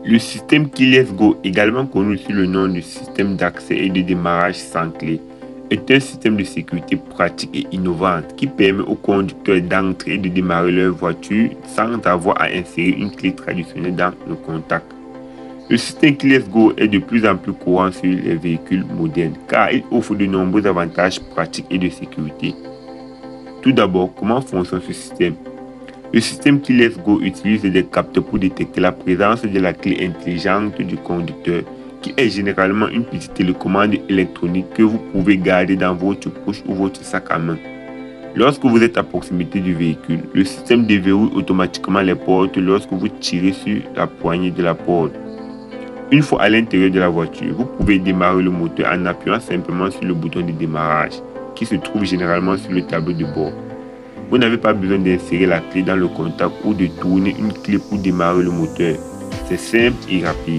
Le système Keyless Go, également connu sous le nom de système d'accès et de démarrage sans clé, est un système de sécurité pratique et innovant qui permet aux conducteurs d'entrer et de démarrer leur voiture sans avoir à insérer une clé traditionnelle dans le contact. Le système Keyless Go est de plus en plus courant sur les véhicules modernes car il offre de nombreux avantages pratiques et de sécurité. Tout d'abord, comment fonctionne ce système? Le système Keyless Go utilise des capteurs pour détecter la présence de la clé intelligente du conducteur, qui est généralement une petite télécommande électronique que vous pouvez garder dans votre poche ou votre sac à main. Lorsque vous êtes à proximité du véhicule, le système déverrouille automatiquement les portes lorsque vous tirez sur la poignée de la porte. Une fois à l'intérieur de la voiture, vous pouvez démarrer le moteur en appuyant simplement sur le bouton de démarrage, qui se trouve généralement sur le tableau de bord. Vous n'avez pas besoin d'insérer la clé dans le contact ou de tourner une clé pour démarrer le moteur. C'est simple et rapide.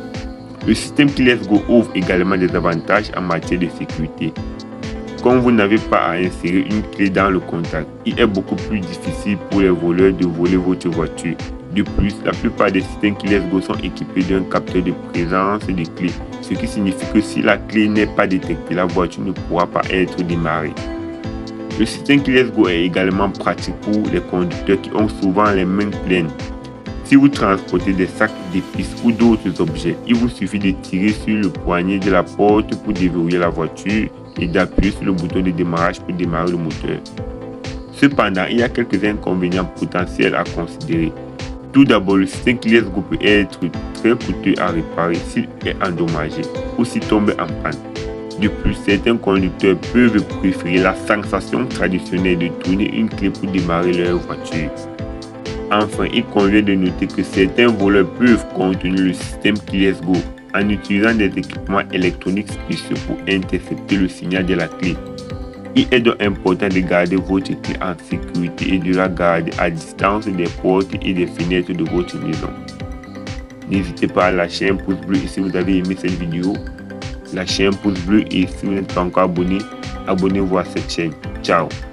Le système Keyless Go offre également des avantages en matière de sécurité. Comme vous n'avez pas à insérer une clé dans le contact, il est beaucoup plus difficile pour les voleurs de voler votre voiture. De plus, la plupart des systèmes Keyless Go sont équipés d'un capteur de présence de clé, ce qui signifie que si la clé n'est pas détectée, la voiture ne pourra pas être démarrée. Le système Keyless Go est également pratique pour les conducteurs qui ont souvent les mains pleines. Si vous transportez des sacs d'épices ou d'autres objets, il vous suffit de tirer sur le poignet de la porte pour déverrouiller la voiture et d'appuyer sur le bouton de démarrage pour démarrer le moteur. Cependant, il y a quelques inconvénients potentiels à considérer. Tout d'abord, le système Keyless Go peut être très coûteux à réparer s'il est endommagé ou s'il tombe en panne. De plus, certains conducteurs peuvent préférer la sensation traditionnelle de tourner une clé pour démarrer leur voiture. Enfin, il convient de noter que certains voleurs peuvent contourner le système Keyless Go en utilisant des équipements électroniques spéciaux pour intercepter le signal de la clé. Il est donc important de garder votre clé en sécurité et de la garder à distance des portes et des fenêtres de votre maison. N'hésitez pas à lâcher un pouce bleu si vous avez aimé cette vidéo. Lâchez un pouce bleu et si vous n'êtes pas encore abonné, abonnez-vous à cette chaîne. Ciao.